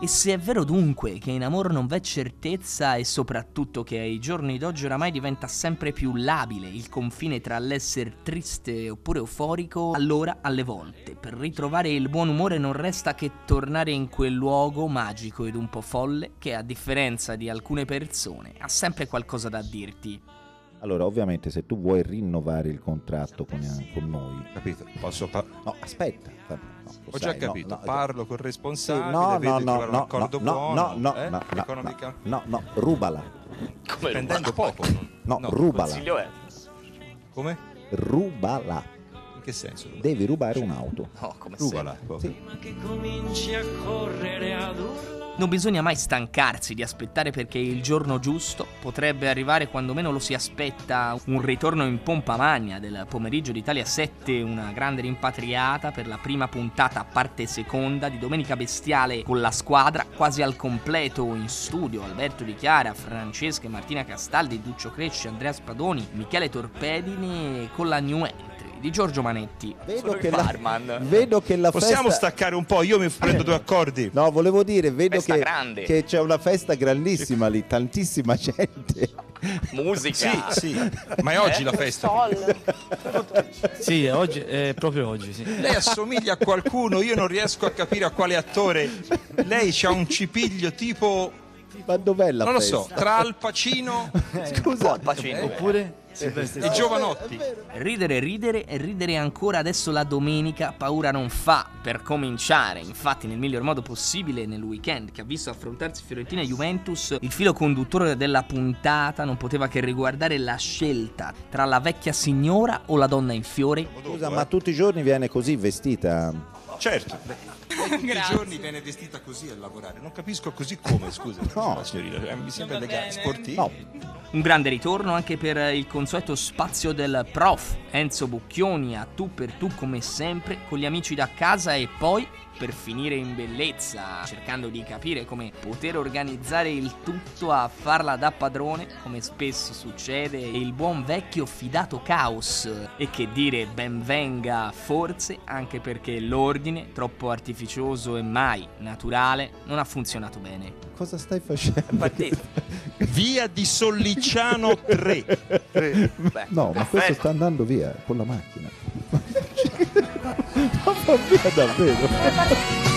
E se è vero dunque che in amore non v'è certezza e soprattutto che ai giorni d'oggi oramai diventa sempre più labile il confine tra l'essere triste oppure euforico, allora alle volte per ritrovare il buon umore non resta che tornare in quel luogo magico ed un po' folle che, a differenza di alcune persone, ha sempre qualcosa da dirti. Allora, ovviamente, se tu vuoi rinnovare il contratto con noi, Capito? Posso no, aspetta. Ho già capito, parlo col responsabile, no, vedo di no, trovare un accordo buono. economica. No, rubala. Come Spendendo poco. No, rubala. consiglio è? Come? Rubala. In che senso? Devi rubare un'auto. No, come Rubala. Sì. Che cominci a correre ad urla. Non bisogna mai stancarsi di aspettare perché il giorno giusto potrebbe arrivare quando meno lo si aspetta. Un ritorno in pompa magna del pomeriggio di Italia 7, una grande rimpatriata per la prima puntata a parte seconda di Domenica Bestiale con la squadra quasi al completo in studio: Alberto Di Chiara, Francesca e Martina Castaldi, Duccio Cresci, Andrea Spadoni, Michele Torpedine con la new entry di Giorgio Manetti. Vedo che la Possiamo festa... staccare un po', io mi prendo due accordi. No, volevo dire, vedo Festa grande. che c'è una festa grandissima lì, tantissima gente. Musica. Sì, ma è oggi la festa. Sì, oggi, proprio oggi, sì. Lei assomiglia a qualcuno, io non riesco a capire a quale attore. Lei c'ha un cipiglio tipo, Ma dov'è la non lo festa? so, tra Al Pacino Scusa, Oppure e Giovanotti. Ridere e ridere ancora adesso la domenica paura non fa per cominciare. Infatti nel miglior modo possibile nel weekend che ha visto affrontarsi Fiorentina e Juventus, il filo conduttore della puntata non poteva che riguardare la scelta tra la vecchia signora o la donna in fiore. scusa, ma tutti i giorni viene così vestita? Certo. Tutti i giorni viene vestita così a lavorare. Non capisco così come, scusa. No. La signorina, mi sembra elegante, sportivo. No, Un grande ritorno anche per il consueto spazio del prof Enzo Bucchioni a tu per tu come sempre con gli amici da casa, e poi per finire in bellezza cercando di capire come poter organizzare il tutto a farla da padrone come spesso succede, il buon vecchio fidato caos. E che dire, ben venga forse, anche perché l'ordine troppo artificioso e mai naturale non ha funzionato bene. cosa stai facendo? Via di Solliciano 3. No, ma questo sta andando via con la macchina. Ma va via davvero.